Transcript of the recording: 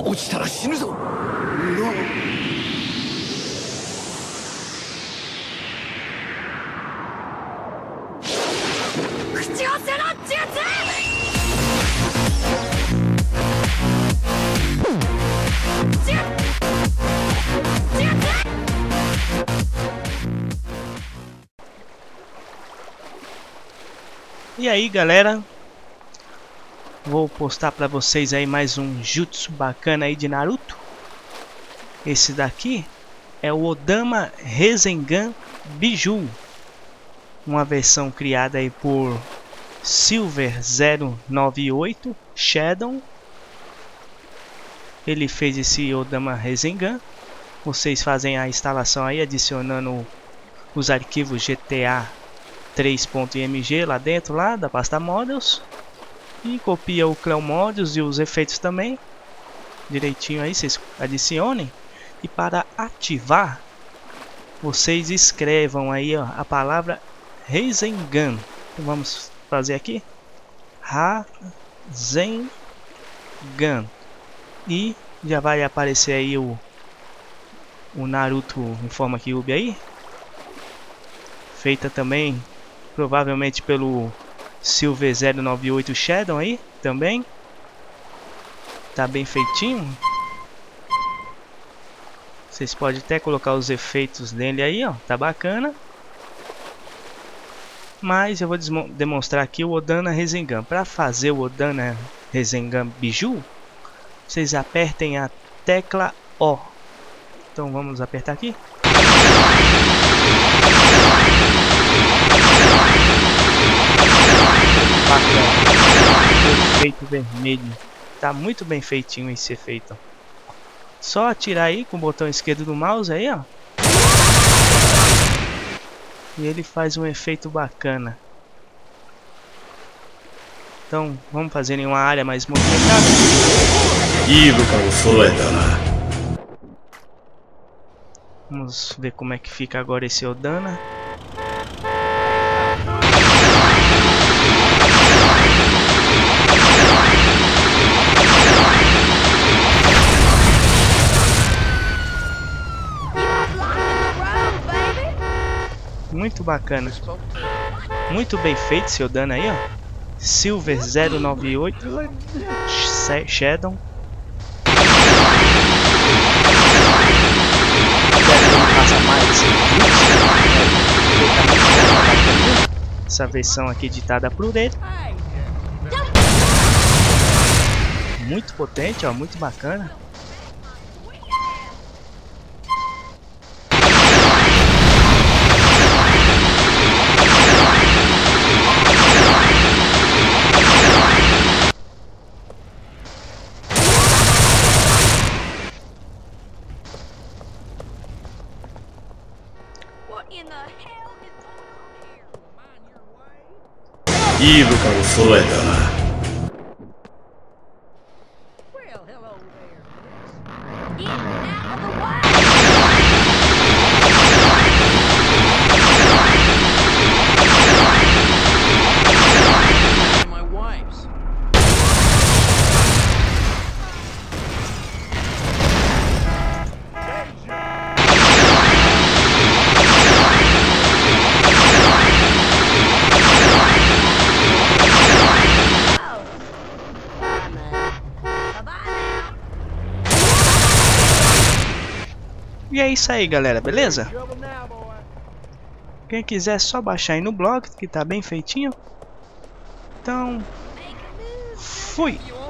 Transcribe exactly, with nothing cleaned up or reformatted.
落ちたら死ぬぞ。 口をせろ術。 E aí, galera, vou postar para vocês aí mais um jutsu bacana aí de Naruto. Esse daqui é o Odama Rasengan Biju, uma versão criada aí por Silver zero nove oito Shadow. Ele fez esse Odama Rasengan. Vocês fazem a instalação aí adicionando os arquivos G T A três ponto img lá dentro lá da pasta Models, e copia o Clean Models e os efeitos também direitinho aí, vocês adicionem. E para ativar, vocês escrevam aí, ó, a palavra Rasengan. Então vamos fazer aqui Rasengan, e já vai aparecer aí o o Naruto em forma cube aí, feita também provavelmente pelo Silver zero nove oito Shadow aí também. Tá bem feitinho. Vocês podem até colocar os efeitos dele aí, ó. Tá bacana. Mas eu vou demonstrar aqui o Odama Rasengan. Para fazer o Odama Rasengan Biju, vocês apertem a tecla O. Então vamos apertar aqui. Bacana. Efeito vermelho. Tá muito bem feitinho esse efeito. Só atirar aí com o botão esquerdo do mouse aí, ó. E ele faz um efeito bacana. Então vamos fazer em uma área mais movimentada. Vamos ver como é que fica agora esse Odama. Muito bacana. Muito bem feito esse Odama aí, ó. Silver zero nove oito Shadow. Essa versão aqui editada por ele. Muito potente, ó, muito bacana. E é isso aí, galera, beleza? Quem quiser é só baixar aí no blog, que tá bem feitinho. Então, fui!